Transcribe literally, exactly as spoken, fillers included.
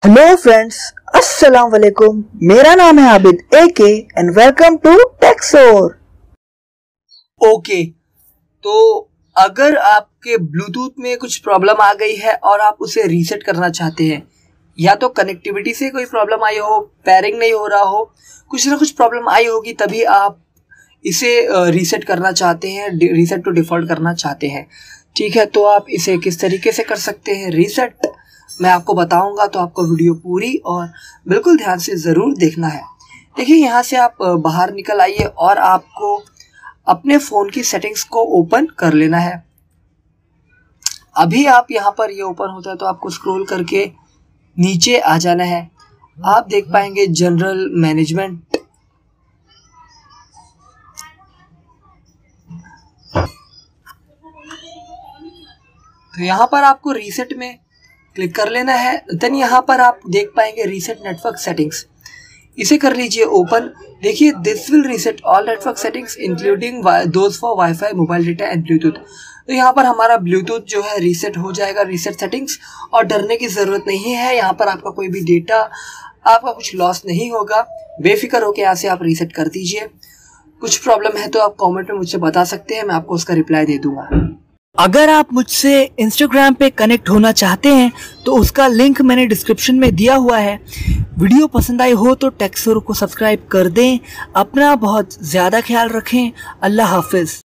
Hello friends, अस्सलाम वालेकुम। मेरा नाम है Abid A K and welcome to Texor. Okay, तो अगर आपके ब्लूटूथ में कुछ प्रॉब्लम आ गई है और आप उसे रीसेट करना चाहते हैं, या तो कनेक्टिविटी से कोई प्रॉब्लम आई हो, पेयरिंग नहीं हो रहा हो, कुछ ना कुछ प्रॉब्लम आई होगी, तभी आप इसे रीसेट करना चाहते हैं, रीसेट टू डिफ़ॉल्ट करना चाहते हैं। ठीक है, तो आप इसे किस तरीके से कर सकते हैं रीसेट, मैं आपको बताऊंगा। तो आपको वीडियो पूरी और बिल्कुल ध्यान से ज़रूर देखना है। देखिए, यहाँ से आप बाहर निकल आइए और आपको अपने फ़ोन की सेटिंग्स को ओपन कर लेना है। अभी आप यहाँ पर ये ओपन होता है तो आपको स्क्रॉल करके नीचे आ जाना है। आप देख पाएंगे जनरल मैनेजमेंट, तो यहाँ पर आपको रीसेट में क्लिक कर लेना है। देन यहाँ पर आप देख पाएंगे रीसेट नेटवर्क सेटिंग्स, इसे कर लीजिए ओपन। देखिए, this will reset all network settings including those for WiFi, mobile data and Bluetooth. तो यहाँ पर हमारा ब्लूटूथ जो है रीसेट हो जाएगा, रीसेट सेटिंग्स, और डरने की ज़रूरत नहीं है। यहाँ पर आपका कोई भी डेटा, आपका कुछ लॉस नहीं होगा। बेफिक्र होकर यहाँ से आप रीसेट कर दीजिए। कुछ प्रॉब्लम है तो आप कॉमेंट में मुझसे बता सकते हैं, मैं आपको उसका रिप्लाई दे दूँगा। अगर आप मुझसे इंस्टाग्राम पे कनेक्ट होना चाहते हैं तो उसका लिंक मैंने डिस्क्रिप्शन में दिया हुआ है। वीडियो पसंद आई हो तो टेक्सोर को सब्सक्राइब कर दें। अपना बहुत ज़्यादा ख्याल रखें। अल्लाह हाफिज़।